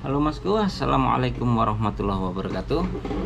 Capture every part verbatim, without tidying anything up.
Halo Masku, assalamualaikum warahmatullahi wabarakatuh.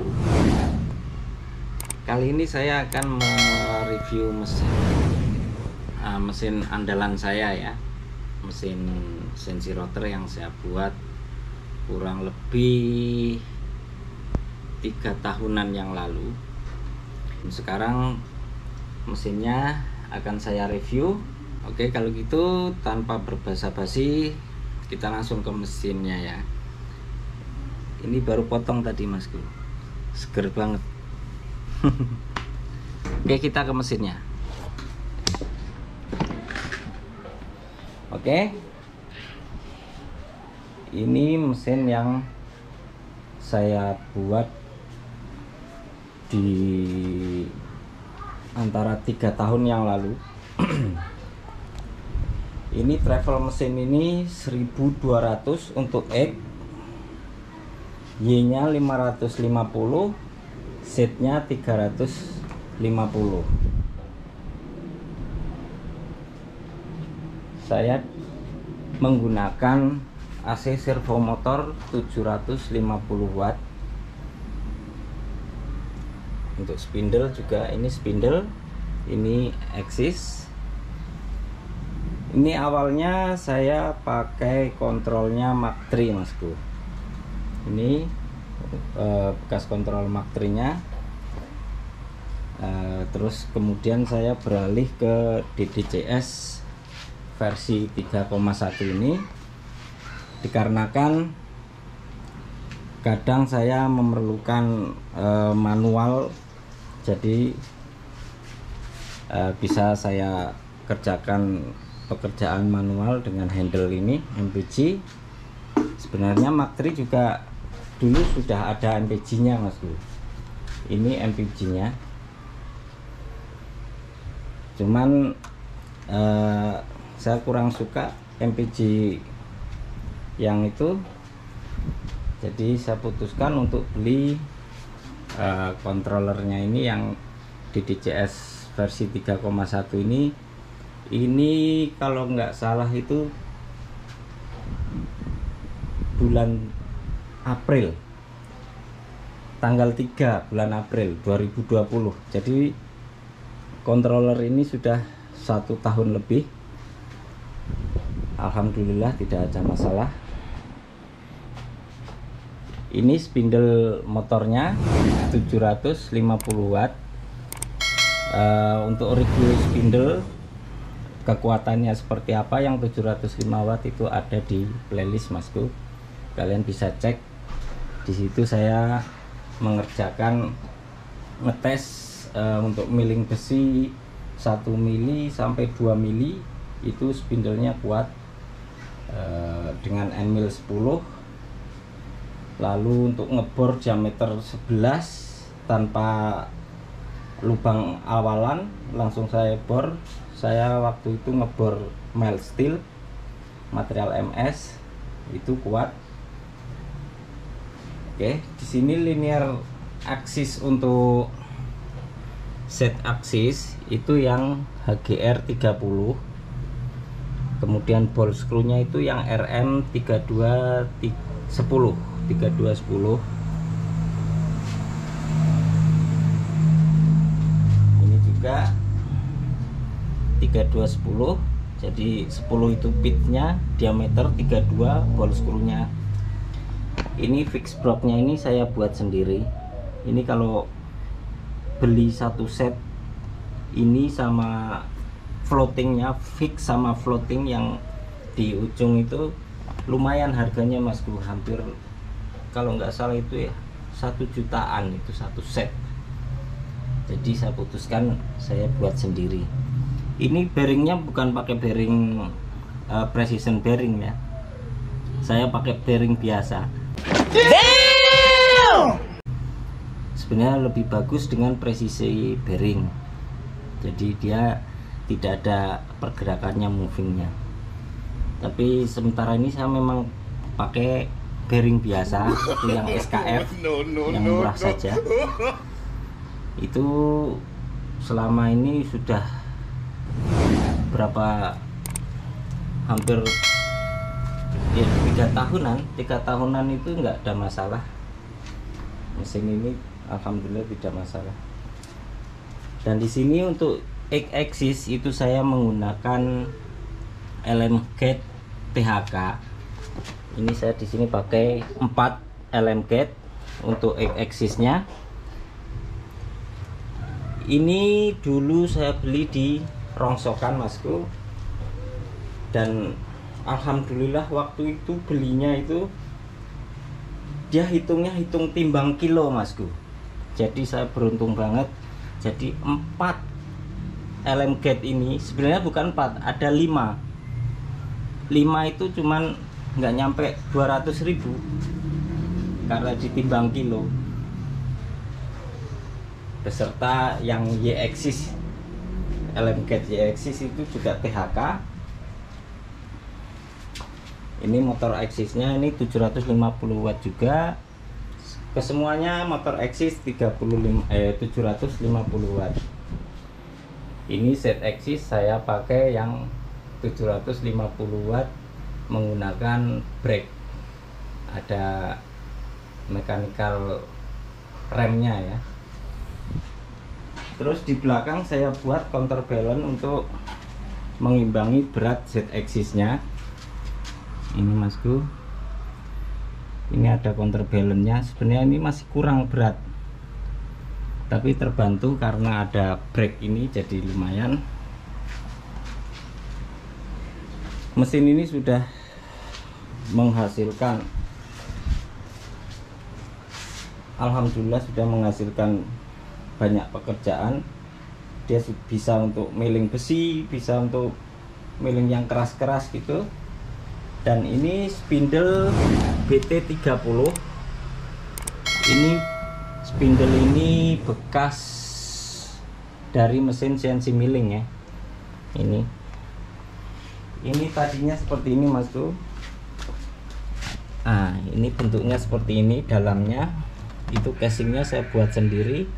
Kali ini saya akan mereview mesin uh, mesin andalan saya ya, mesin sensi rotor yang saya buat kurang lebih tiga tahunan yang lalu. Sekarang mesinnya akan saya review. Oke, kalau gitu tanpa berbasa-basi kita langsung ke mesinnya ya. Ini baru potong tadi Masku, seger banget. Oke, kita ke mesinnya. Oke, ini mesin yang saya buat di antara tiga tahun yang lalu. Ini travel mesin ini seribu dua ratus untuk X, Y nya lima ratus lima puluh, Z nya tiga ratus lima puluh. Saya menggunakan A C servo motor tujuh ratus lima puluh watt. Untuk spindle juga ini spindle, ini axis. Ini awalnya saya pakai kontrolnya Mark tiga Masku. Ini eh, bekas kontrol Mark tiga nya. eh, terus kemudian saya beralih ke D D C S versi tiga koma satu ini dikarenakan kadang saya memerlukan eh, manual, jadi eh, bisa saya kerjakan pekerjaan manual dengan handle ini M P G. Sebenarnya Mark tiga juga dulu sudah ada M P G nya Masku. Ini M P G nya, cuman eh, saya kurang suka M P G yang itu, jadi saya putuskan untuk beli eh, controllernya ini yang D D C S versi tiga koma satu ini. Ini kalau nggak salah itu bulan April, tanggal tiga bulan April dua ribu dua puluh. Jadi controller ini sudah satu tahun lebih. Alhamdulillah tidak ada masalah. Ini spindle motornya tujuh ratus lima puluh watt. uh, Untuk review spindle kekuatannya seperti apa yang tujuh ratus lima watt itu ada di playlist Masku. Kalian bisa cek di situ. Saya mengerjakan ngetes uh, untuk milling besi satu mili sampai dua mili itu spindlenya kuat uh, dengan N mil sepuluh. Lalu untuk ngebor diameter sebelas tanpa lubang awalan langsung saya bor. Saya waktu itu ngebor mild steel material M S, itu kuat. Oke, di sini linear axis untuk Z axis itu yang H G R tiga puluh. Kemudian ball screw-nya itu yang R M tiga dua satu nol. Ini juga tiga dua sepuluh. Jadi sepuluh itu pitnya, diameter tiga puluh dua ball screw-nya. Ini fix blocknya ini saya buat sendiri. Ini kalau beli satu set ini sama floatingnya, fix sama floating yang di ujung itu lumayan harganya Masku, hampir kalau nggak salah itu ya satu jutaan itu satu set. Jadi saya putuskan saya buat sendiri. Ini bearingnya bukan pakai bearing uh, precision bearing ya, saya pakai bearing biasa. Damn! Sebenarnya lebih bagus dengan presisi bearing, jadi dia tidak ada pergerakannya, movingnya. Tapi sementara ini saya memang pakai bearing biasa, itu yang S K F, yang murah saja. Itu selama ini sudah berapa, hampir ya lebih tiga tahunan tiga tahunan itu nggak ada masalah. Mesin ini alhamdulillah tidak masalah. Dan di sini untuk X axis itu saya menggunakan L M gate T H K. Ini saya di sini pakai empat L M gate untuk X axisnya. Ini dulu saya beli di rongsokan Masku, dan alhamdulillah waktu itu belinya itu dia hitungnya hitung timbang kilo Masku. Jadi saya beruntung banget. Jadi empat L M gate ini sebenarnya bukan empat, ada lima. lima itu cuman nggak nyampe dua ratus ribu karena ditimbang kilo. Beserta yang Y axis, L M gate Y axis itu juga T H K. Ini motor axisnya ini tujuh ratus lima puluh watt juga. Kesemuanya motor axis tiga puluh lima eh tujuh ratus lima puluh watt. Ini Z axis saya pakai yang tujuh ratus lima puluh watt menggunakan brake. Ada mechanical remnya ya. Terus di belakang saya buat counterbalance untuk mengimbangi berat Z axisnya. Ini Masku, ini ada counterbalance-nya. Sebenarnya ini masih kurang berat, tapi terbantu karena ada brake ini jadi lumayan. Mesin ini sudah menghasilkan, alhamdulillah sudah menghasilkan banyak pekerjaan. Dia bisa untuk milling besi, bisa untuk milling yang keras-keras gitu. Dan ini spindle B T tiga puluh. Ini spindle ini bekas dari mesin C N C milling ya. Ini ini tadinya seperti ini Masku. Nah, ini bentuknya seperti ini dalamnya. Itu casingnya saya buat sendiri.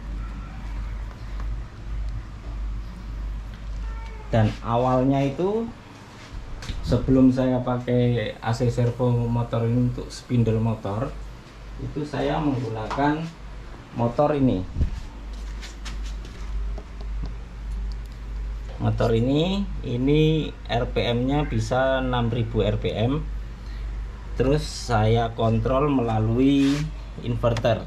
Dan awalnya itu sebelum saya pakai A C servo motor ini untuk spindle motor, itu saya menggunakan motor ini. Motor ini ini R P M-nya bisa enam ribu R P M. Terus saya kontrol melalui inverter.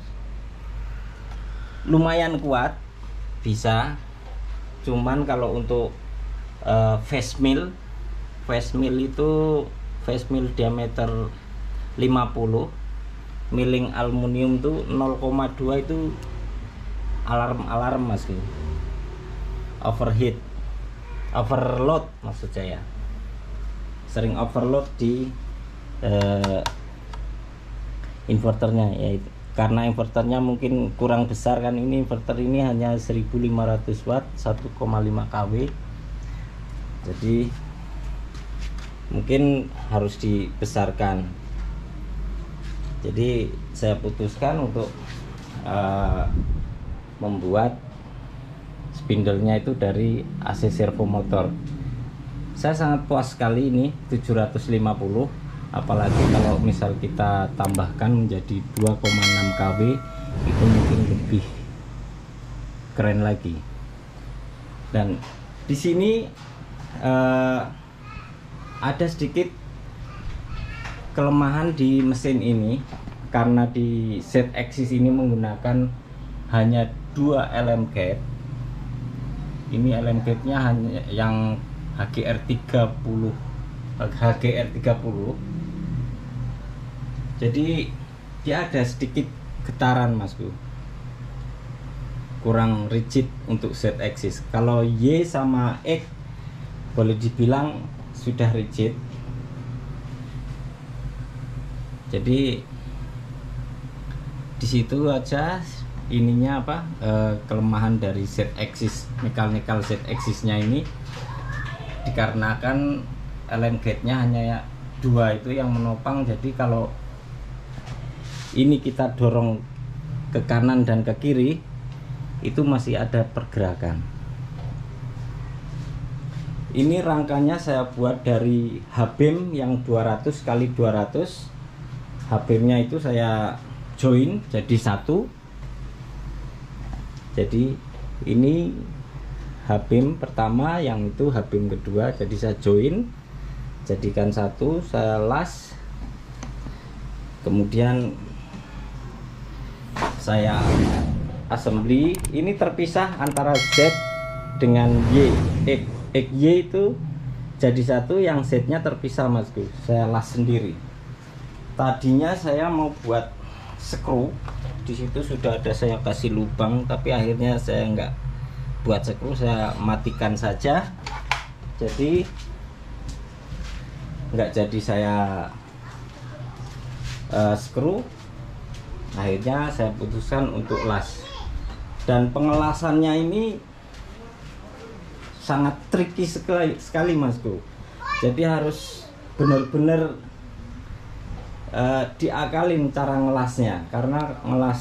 Lumayan kuat, bisa. Cuman kalau untuk uh, face mill face mill itu face mill diameter lima puluh, milling aluminium tuh nol koma dua itu alarm-alarm Mas. Overheat, overload maksud saya. Sering overload di uh, inverternya ya, karena inverternya mungkin kurang besar kan. Ini inverter ini hanya seribu lima ratus watt, satu koma lima kilowatt. Jadi mungkin harus dibesarkan. Jadi saya putuskan untuk uh, membuat spindlenya itu dari A C servo motor. Saya sangat puas sekali ini tujuh ratus lima puluh, apalagi kalau misal kita tambahkan menjadi dua koma enam kilowatt, itu mungkin lebih keren lagi. Dan di sini uh, ada sedikit kelemahan di mesin ini, karena di Z axis ini menggunakan hanya dua L M gate. Ini L M gate nya hanya yang H G R tiga puluh H G R tiga puluh. Jadi dia ada sedikit getaran Masku, kurang rigid untuk Z axis. Kalau Y sama X boleh dibilang sudah rigid. Jadi di situ aja ininya apa e, kelemahan dari Z axis, mechanical Z axisnya ini, dikarenakan L M gate-nya hanya ya, dua itu yang menopang. Jadi kalau ini kita dorong ke kanan dan ke kiri, itu masih ada pergerakan. Ini rangkanya saya buat dari H-beam yang dua ratus kali dua ratus. H-beamnya itu saya join jadi satu. Jadi ini H-beam pertama, yang itu H-beam kedua, jadi saya join jadikan satu, saya las, kemudian saya assembly. Ini terpisah antara Z dengan Y. X, X Y itu jadi satu, yang Z-nya terpisah Masku. Saya las sendiri. Tadinya saya mau buat skru, di situ sudah ada saya kasih lubang, tapi akhirnya saya nggak buat skru, saya matikan saja. Jadi nggak jadi saya uh, skru. Akhirnya saya putuskan untuk las. Dan pengelasannya ini sangat tricky sekali, sekali Masku. Jadi harus benar-benar uh, diakalin cara ngelasnya, karena ngelas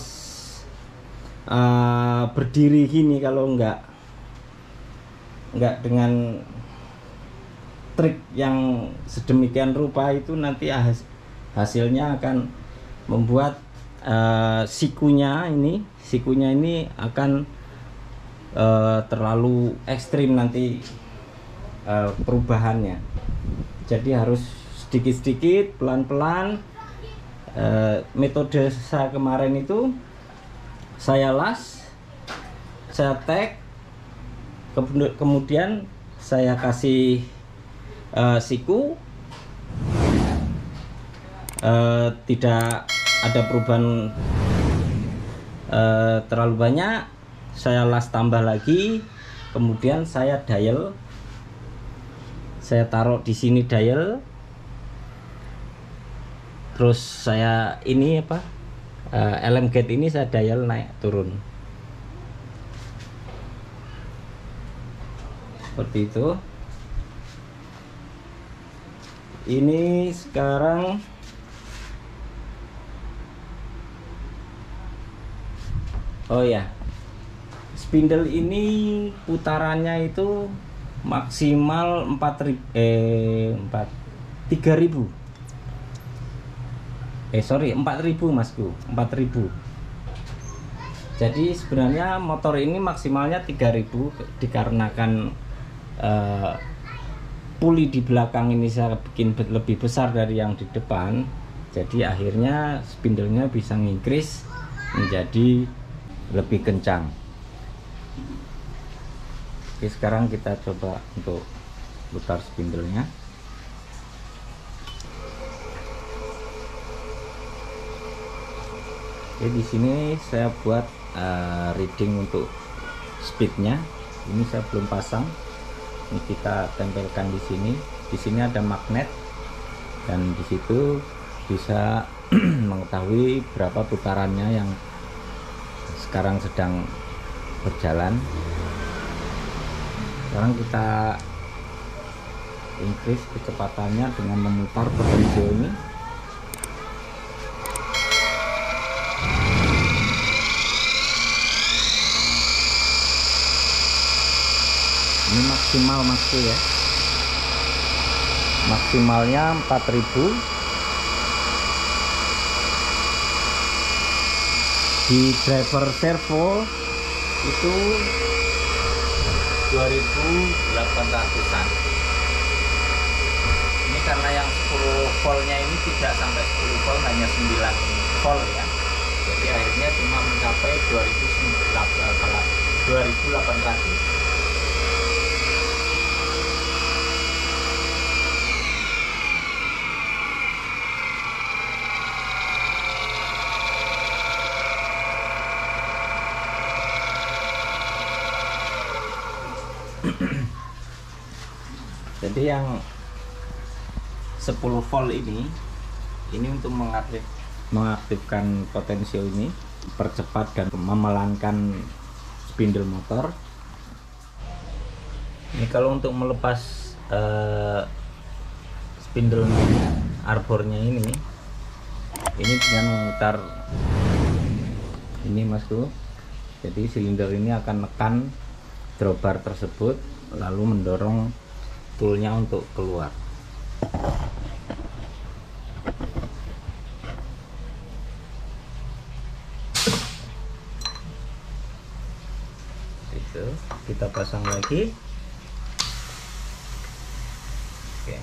uh, berdiri gini kalau enggak enggak dengan trik yang sedemikian rupa itu nanti has, hasilnya akan membuat uh, sikunya ini sikunya ini akan uh, terlalu ekstrim nanti uh, perubahannya. Jadi harus sedikit-sedikit, pelan-pelan. Uh, metode saya kemarin itu saya las, saya tag, kemudian saya kasih uh, siku, uh, tidak ada perubahan uh, terlalu banyak. Saya las tambah lagi, kemudian saya dial, saya taruh di sini dial, terus saya ini apa uh, L M gate ini saya dial naik turun seperti itu. Ini sekarang oh ya, spindle ini putarannya itu maksimal empat ribu eh empat tiga ribu eh sorry empat ribu Masku, empat ribu. Jadi sebenarnya motor ini maksimalnya tiga ribu, dikarenakan uh, puli di belakang ini saya bikin lebih besar dari yang di depan, jadi akhirnya spindlenya bisa ngincrease menjadi lebih kencang. Oke, sekarang kita coba untuk putar spindlenya. Oke, di sini saya buat uh, reading untuk speednya. Ini saya belum pasang. Ini kita tempelkan di sini. Di sini ada magnet, dan di situ bisa mengetahui berapa putarannya yang sekarang sedang berjalan. Sekarang kita increase kecepatannya dengan memutar potensio ini. Ini maksimal Masku ya, maksimalnya empat ribu. Di driver servo itu dua ribu delapan ratusan. Ini karena yang sepuluh voltnya ini tidak sampai sepuluh volt, hanya sembilan volt ya, jadi akhirnya cuma mencapai dua ribu delapan ratus. Jadi yang sepuluh volt ini ini untuk mengaktif, mengaktifkan potensio ini, percepat dan memelankan spindle motor. Ini kalau untuk melepas uh, spindle arbornya ini ini dengan memutar ini Masku. Jadi silinder ini akan menekan drawbar tersebut lalu mendorong toolnya untuk keluar. Itu kita pasang lagi. Oke.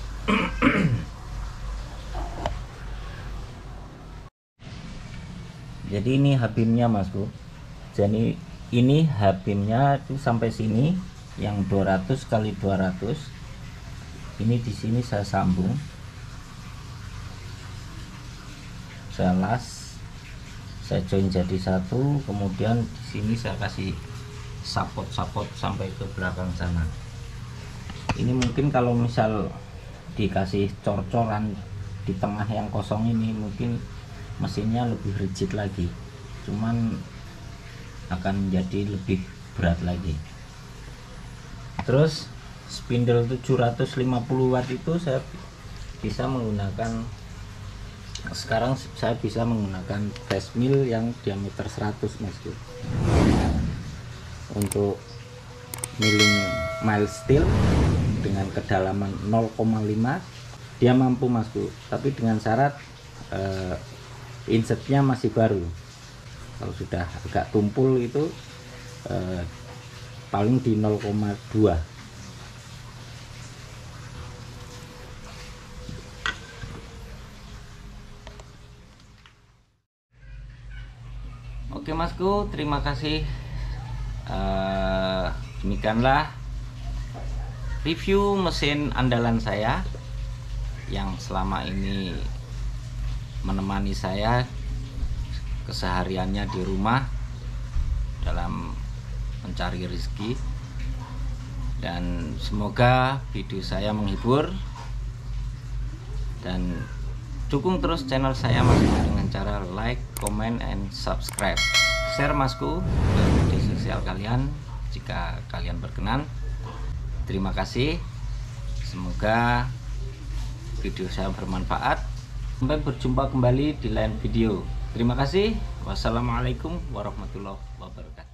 Jadi ini habimnya Mas Bro. Jadi ini habimnya itu sampai sini yang dua ratus kali dua ratus. Ini di sini saya sambung. Saya las. Saya join jadi satu, kemudian di sini saya kasih sapot-sapot sampai ke belakang sana. Ini mungkin kalau misal dikasih cor-coran di tengah yang kosong ini, mungkin mesinnya lebih rigid lagi, cuman akan jadi lebih berat lagi. Terus spindle tujuh ratus lima puluh watt itu saya bisa menggunakan, sekarang saya bisa menggunakan fast mill yang diameter seratus Mas Bro. Untuk milling mild steel dengan kedalaman nol koma lima dia mampu Mas Bro, tapi dengan syarat eh, insertnya masih baru. Kalau sudah agak tumpul itu eh, paling di nol koma dua. Oke Masku, terima kasih. Eh, demikianlah review mesin andalan saya yang selama ini menemani saya kesehariannya di rumah dalam mencari rezeki, dan semoga video saya menghibur, dan dukung terus channel saya Masku dengan cara like, comment, and subscribe. Share Masku ke media sosial kalian jika kalian berkenan. Terima kasih, semoga video saya bermanfaat. Sampai berjumpa kembali di lain video. Terima kasih. Wassalamualaikum warahmatullahi wabarakatuh.